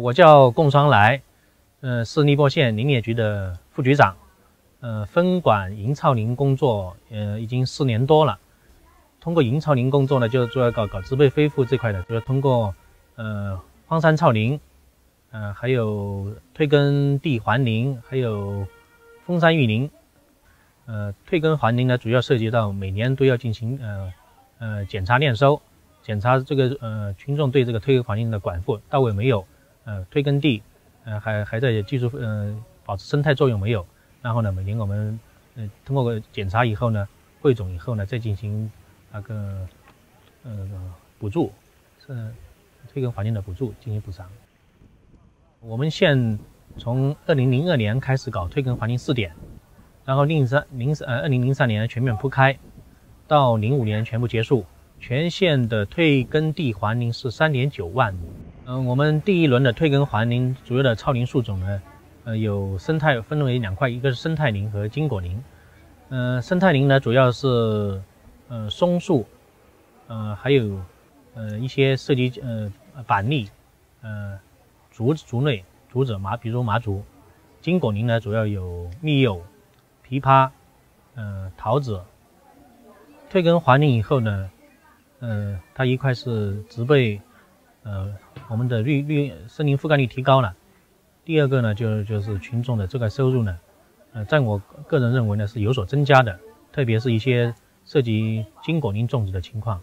我叫贡双来，是宁波县林业局的副局长，分管营草林工作，已经4年多了。通过营草林工作呢，就主要搞植被恢复这块的，就是通过荒山草林，还有退耕地还林，还有封山育林。退耕还林呢，主要涉及到每年都要进行检查验收，检查这个群众对这个退耕还林的管护到位没有，退耕地还在技术保持生态作用没有。然后呢，每年我们通过检查以后呢，汇总以后呢，再进行那个补助，退耕还林的补助进行补偿。我们县从2002年开始搞退耕还林试点，然后2003年全面铺开，到05年全部结束。全县的退耕地还林是3.9万亩。我们第一轮的退耕还林主要的草林树种呢，有生态分为2块，一个是生态林和经果林。生态林呢主要是松树，还有一些涉及板栗、竹类、竹子比如麻竹。经果林呢主要有蜜柚、枇杷、桃子。退耕还林以后呢，它一块是植被，我们的森林覆盖率提高了。第二个呢，就是群众的这个收入呢，在我个人认为呢是有所增加的，特别是一些涉及经果林种植的情况。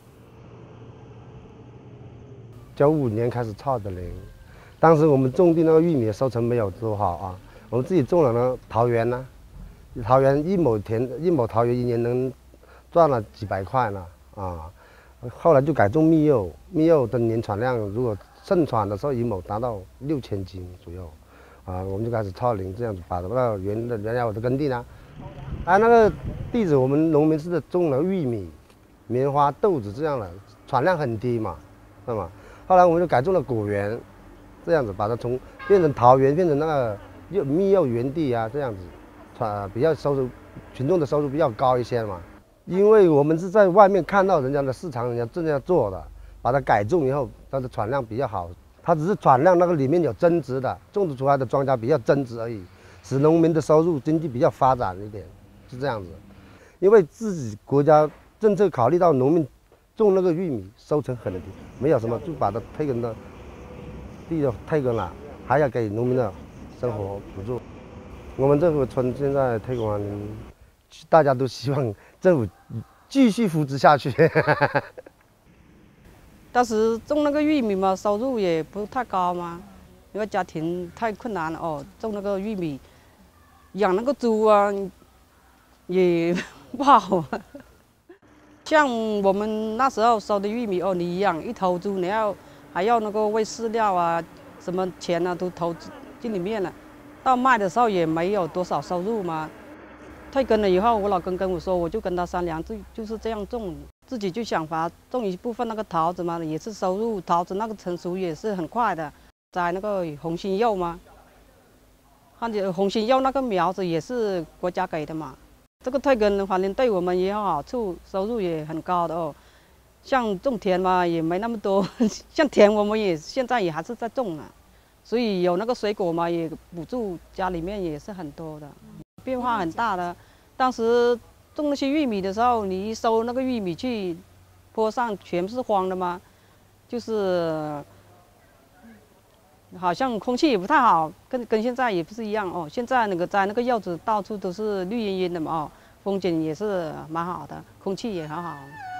95年开始操的林，当时我们种地那个玉米的收成没有多好啊，我们自己种了那个桃园呢，桃园一亩桃园一年能赚了几百块呢啊。后来就改种蜜柚，蜜柚的年产量如果盛产的时候一亩达到6000斤左右。我们就开始操林，这样子把那个原来我的耕地呢，那个地址我们农民是种了玉米、棉花、豆子这样的，产量很低嘛，是吗？后来我们就改种了果园，这样子把它变成桃园，变成那个蜜柚园地啊，这样子，比较群众的收入比较高一些嘛。因为我们是在外面看到人家的市场，人家正在做的，把它改种以后，它的产量比较好。它只是产量那个里面有增值的，种植出来的庄稼比较增值而已，使农民的收入经济比较发展一点，是这样子。因为自己国家政策考虑到农民种那个玉米收成很低，没有什么就把它退耕的地就退耕了，还要给农民的生活补助。我们这个村现在退耕还林，大家都希望政府继续扶持下去。 当时种那个玉米嘛，收入也不太高嘛，因为家庭太困难了哦。种那个玉米，养那个猪啊，也不好。像我们那时候收的玉米哦，你养1头猪，还要那个喂饲料啊，什么钱啊都投进里面了。到卖的时候也没有多少收入嘛。退耕了以后，我老公跟我说，我就跟他商量，就是这样种。自己就想法种一部分那个桃子嘛，也是收入。桃子那个成熟也是很快的，栽那个红心柚嘛，红心柚那个苗子也是国家给的嘛。这个退耕还林对我们也有好处，收入也很高的哦。像种田嘛也没那么多，像田我们现在也还是在种啊，所以有那个水果嘛也补助家里面也是很多的，变化很大的。当时种那些玉米的时候，你一收那个玉米去坡上全是荒的嘛，就是好像空气也不太好，跟现在也不是一样哦。现在在那个柚子到处都是绿茵茵的嘛哦，风景也是蛮好的，空气也很好。